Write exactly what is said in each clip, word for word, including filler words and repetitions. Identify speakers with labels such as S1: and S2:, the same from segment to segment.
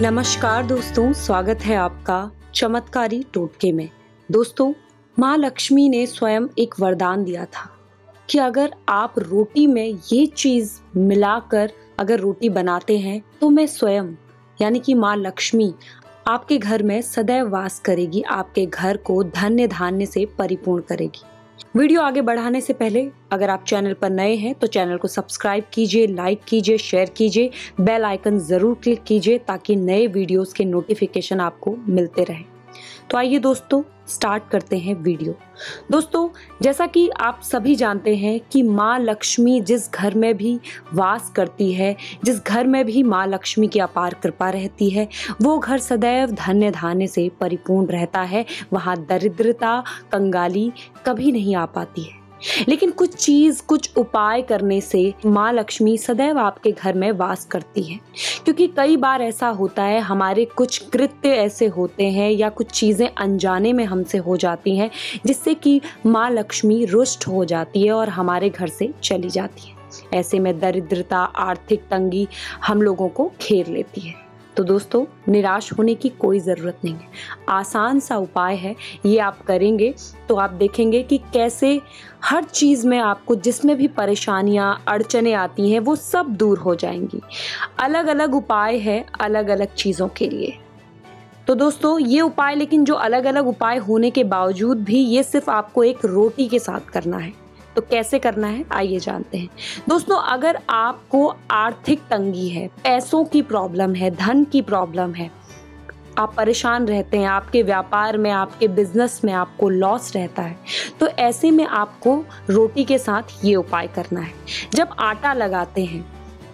S1: नमस्कार दोस्तों, स्वागत है आपका चमत्कारी टोटके में। दोस्तों, माँ लक्ष्मी ने स्वयं एक वरदान दिया था कि अगर आप रोटी में ये चीज़ मिलाकर अगर रोटी बनाते हैं तो मैं स्वयं यानी कि माँ लक्ष्मी आपके घर में सदैव वास करेगी, आपके घर को धन्य धान्य से परिपूर्ण करेगी। वीडियो आगे बढ़ाने से पहले अगर आप चैनल पर नए हैं तो चैनल को सब्सक्राइब कीजिए, लाइक कीजिए, शेयर कीजिए, बेल आइकन ज़रूर क्लिक कीजिए ताकि नए वीडियोस के नोटिफिकेशन आपको मिलते रहें। तो आइए दोस्तों, स्टार्ट करते हैं वीडियो। दोस्तों, जैसा कि आप सभी जानते हैं कि माँ लक्ष्मी जिस घर में भी वास करती है, जिस घर में भी माँ लक्ष्मी की अपार कृपा रहती है, वो घर सदैव धन्य धान्य से परिपूर्ण रहता है। वहाँ दरिद्रता, कंगाली कभी नहीं आ पाती है। लेकिन कुछ चीज़, कुछ उपाय करने से माँ लक्ष्मी सदैव आपके घर में वास करती है। क्योंकि कई बार ऐसा होता है, हमारे कुछ कृत्य ऐसे होते हैं या कुछ चीज़ें अनजाने में हमसे हो जाती हैं जिससे कि माँ लक्ष्मी रुष्ट हो जाती है और हमारे घर से चली जाती है। ऐसे में दरिद्रता, आर्थिक तंगी हम लोगों को घेर लेती है। तो दोस्तों, निराश होने की कोई ज़रूरत नहीं है। आसान सा उपाय है, ये आप करेंगे तो आप देखेंगे कि कैसे हर चीज़ में आपको जिसमें भी परेशानियाँ, अड़चनें आती हैं वो सब दूर हो जाएंगी। अलग अलग उपाय है अलग अलग चीज़ों के लिए। तो दोस्तों, ये उपाय, लेकिन जो अलग अलग उपाय होने के बावजूद भी ये सिर्फ आपको एक रोटी के साथ करना है। तो कैसे करना है, आइए जानते हैं। दोस्तों, अगर आपको आर्थिक तंगी है, पैसों की प्रॉब्लम है, धन की प्रॉब्लम है, आप परेशान रहते हैं, आपके व्यापार में, आपके बिजनेस में आपको लॉस रहता है, तो ऐसे में आपको रोटी के साथ ये उपाय करना है। जब आटा लगाते हैं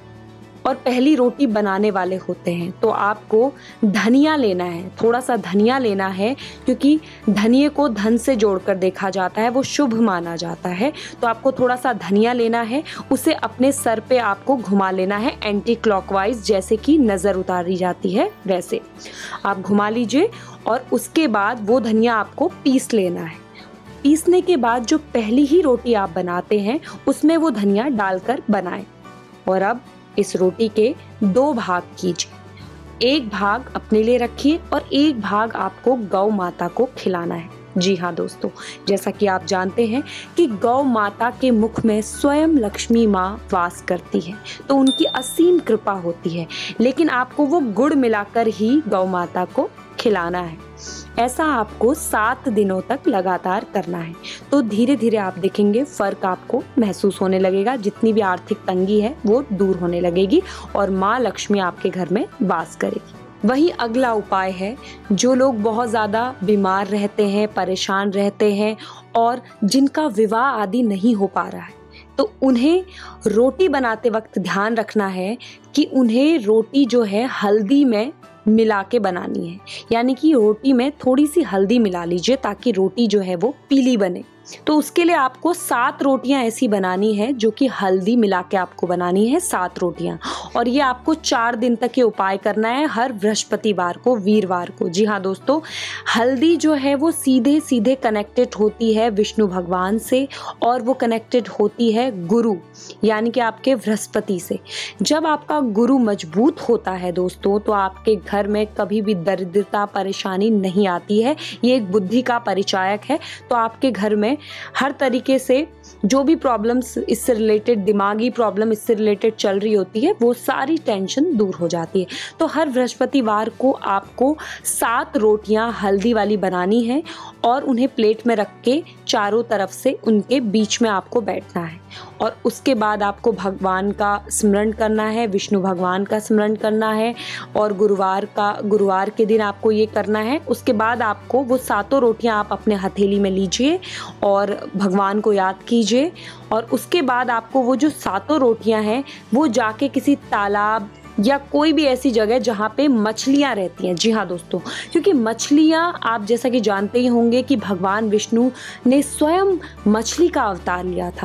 S1: और पहली रोटी बनाने वाले होते हैं तो आपको धनिया लेना है, थोड़ा सा धनिया लेना है, क्योंकि धनिये को धन से जोड़कर देखा जाता है, वो शुभ माना जाता है। तो आपको थोड़ा सा धनिया लेना है, उसे अपने सर पे आपको घुमा लेना है एंटी क्लॉकवाइज, जैसे कि नज़र उतारी जाती है वैसे आप घुमा लीजिए। और उसके बाद वो धनिया आपको पीस लेना है। पीसने के बाद जो पहली ही रोटी आप बनाते हैं उसमें वो धनिया डालकर बनाएं। और अब इस रोटी के दो भाग कीजिए। एक भाग अपने लिए रखिए और एक भाग आपको गौ माता को खिलाना है। जी हाँ दोस्तों, जैसा कि आप जानते हैं कि गौ माता के मुख में स्वयं लक्ष्मी माँ वास करती है, तो उनकी असीम कृपा होती है। लेकिन आपको वो गुड़ मिलाकर ही गौ माता को खिलाना है। ऐसा आपको सात दिनों तक लगातार करना है। तो धीरे धीरे आप देखेंगे फ़र्क आपको महसूस होने लगेगा। जितनी भी आर्थिक तंगी है वो दूर होने लगेगी और माँ लक्ष्मी आपके घर में वास करेगी। वहीं अगला उपाय है, जो लोग बहुत ज़्यादा बीमार रहते हैं, परेशान रहते हैं और जिनका विवाह आदि नहीं हो पा रहा है, तो उन्हें रोटी बनाते वक्त ध्यान रखना है कि उन्हें रोटी जो है हल्दी में मिला के बनानी है। यानी कि रोटी में थोड़ी सी हल्दी मिला लीजिए ताकि रोटी जो है वो पीली बने। तो उसके लिए आपको सात रोटियां ऐसी बनानी है जो कि हल्दी मिला के आपको बनानी है, सात रोटियां। और ये आपको चार दिन तक ये उपाय करना है, हर बृहस्पतिवार को, वीरवार को। जी हाँ दोस्तों, हल्दी जो है वो सीधे सीधे कनेक्टेड होती है विष्णु भगवान से और वो कनेक्टेड होती है गुरु यानी कि आपके बृहस्पति से। जब आपका गुरु मजबूत होता है दोस्तों, तो आपके घर में कभी भी दरिद्रता, परेशानी नहीं आती है। ये एक बुद्धि का परिचायक है। तो आपके घर में हर तरीके से जो भी प्रॉब्लम्स इससे रिलेटेड, दिमागी प्रॉब्लम इससे रिलेटेड चल रही होती है, वो सारी टेंशन दूर हो जाती है। तो हर बृहस्पतिवार को आपको सात रोटियां हल्दी वाली बनानी है और उन्हें प्लेट में रख के चारों तरफ से उनके बीच में आपको बैठना है। और उसके बाद आपको भगवान का स्मरण करना है, विष्णु भगवान का स्मरण करना है और गुरुवार का गुरुवार के दिन आपको ये करना है। उसके बाद आपको वो सातों रोटियां आप अपने हथेली में लीजिए और भगवान को याद कीजिए। और उसके बाद आपको वो जो सातों रोटियां हैं वो जाके किसी तालाब या कोई भी ऐसी जगह जहाँ पे मछलियाँ रहती हैं। जी हाँ दोस्तों, क्योंकि मछलियाँ, आप जैसा कि जानते ही होंगे कि भगवान विष्णु ने स्वयं मछली का अवतार लिया था।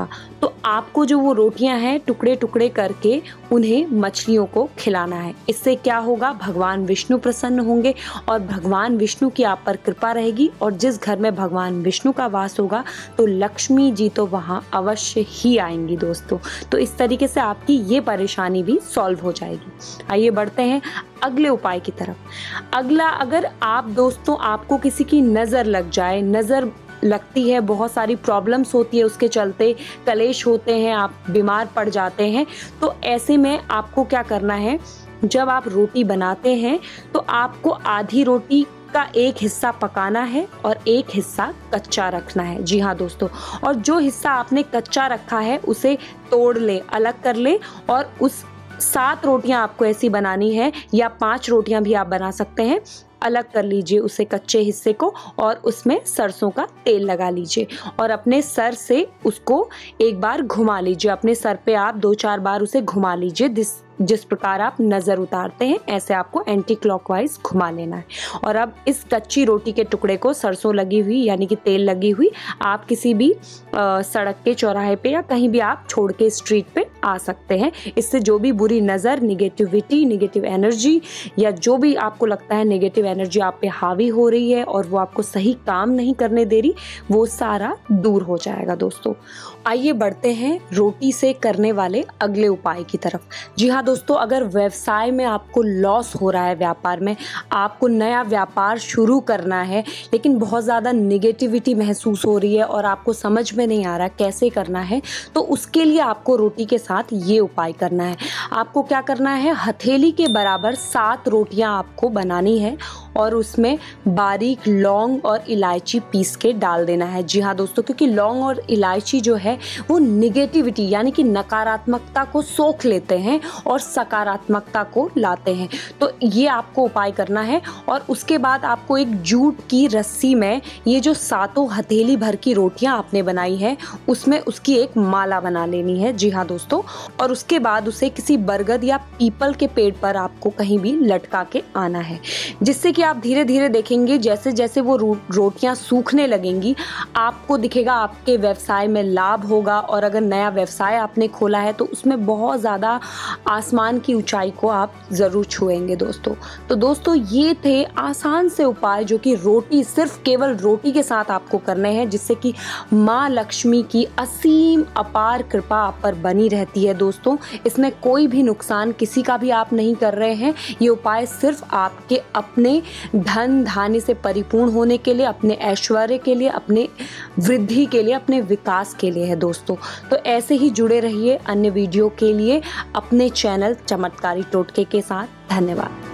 S1: तो आपको जो वो रोटियां हैं टुकड़े टुकड़े करके उन्हें मछलियों को खिलाना है। इससे क्या होगा, भगवान विष्णु प्रसन्न होंगे और भगवान विष्णु की आप पर कृपा रहेगी, और जिस घर में भगवान विष्णु का वास होगा तो लक्ष्मी जी तो वहाँ अवश्य ही आएंगी दोस्तों। तो इस तरीके से आपकी ये परेशानी भी सॉल्व हो जाएगी। आइए बढ़ते हैं अगले उपाय की तरफ। अगला, अगर आप दोस्तों आपको किसी की नज़र लग जाए, नज़र लगती है, बहुत सारी प्रॉब्लम्स होती है, उसके चलते कलेश होते हैं, आप बीमार पड़ जाते हैं, तो ऐसे में आपको क्या करना है, जब आप रोटी बनाते हैं तो आपको आधी रोटी का एक हिस्सा पकाना है और एक हिस्सा कच्चा रखना है। जी हाँ दोस्तों, और जो हिस्सा आपने कच्चा रखा है उसे तोड़ ले, अलग कर ले, और उस सात रोटियां आपको ऐसी बनानी है, या पांच रोटियां भी आप बना सकते हैं, अलग कर लीजिए उसे कच्चे हिस्से को, और उसमें सरसों का तेल लगा लीजिए और अपने सर से उसको एक बार घुमा लीजिए। अपने सर पे आप दो चार बार उसे घुमा लीजिए। जिस जिस प्रकार आप नज़र उतारते हैं ऐसे आपको एंटी क्लॉकवाइज घुमा लेना है। और अब इस कच्ची रोटी के टुकड़े को सरसों लगी हुई यानी कि तेल लगी हुई आप किसी भी आ, सड़क के चौराहे पे या कहीं भी आप छोड़ के स्ट्रीट पे आ सकते हैं। इससे जो भी बुरी नज़र, निगेटिविटी, निगेटिव एनर्जी, या जो भी आपको लगता है नेगेटिव एनर्जी आप पे हावी हो रही है और वो आपको सही काम नहीं करने दे रही, वो सारा दूर हो जाएगा दोस्तों। आइए बढ़ते हैं रोटी से करने वाले अगले उपाय की तरफ। जी हाँ दोस्तों, अगर व्यवसाय में आपको लॉस हो रहा है, व्यापार में आपको नया व्यापार शुरू करना है लेकिन बहुत ज़्यादा निगेटिविटी महसूस हो रही है और आपको समझ में नहीं आ रहा कैसे करना है, तो उसके लिए आपको रोटी के साथ ये उपाय करना है। आपको क्या करना है, हथेली के बराबर सात रोटियां आपको बनानी है और उसमें बारीक लौंग और इलायची पीस के डाल देना है। जी हाँ दोस्तों, क्योंकि लौंग और इलायची जो है वो निगेटिविटी यानी कि नकारात्मकता को सोख लेते हैं और सकारात्मकता को लाते हैं। तो ये आपको उपाय करना है। और उसके बाद आपको एक जूट की रस्सी में ये जो सातों हथेली भर की रोटियां आपने बनाई है उसमें उसकी एक माला बना लेनी है। जी हाँ दोस्तों, और उसके बाद उसे किसी बरगद या पीपल के पेड़ पर आपको कहीं भी लटका के आना है, जिससे कि आप धीरे धीरे देखेंगे जैसे जैसे वो रो, रोटियां सूखने लगेंगी आपको दिखेगा आपके व्यवसाय में लाभ होगा। और अगर नया व्यवसाय आपने खोला है तो उसमें बहुत ज़्यादा आसमान की ऊंचाई को आप ज़रूर छुएंगे दोस्तों। तो दोस्तों ये थे आसान से उपाय जो कि रोटी, सिर्फ केवल रोटी के साथ आपको करने हैं, जिससे कि माँ लक्ष्मी की असीम अपार कृपा आप पर बनी रहती है दोस्तों। इसमें कोई भी नुकसान किसी का भी आप नहीं कर रहे हैं। ये उपाय सिर्फ आपके अपने धन धान्य से परिपूर्ण होने के लिए, अपने ऐश्वर्य के लिए, अपने वृद्धि के लिए, अपने विकास के लिए है दोस्तों। तो ऐसे ही जुड़े रहिए अन्य वीडियो के लिए अपने चैनल चमत्कारी टोटके के साथ। धन्यवाद।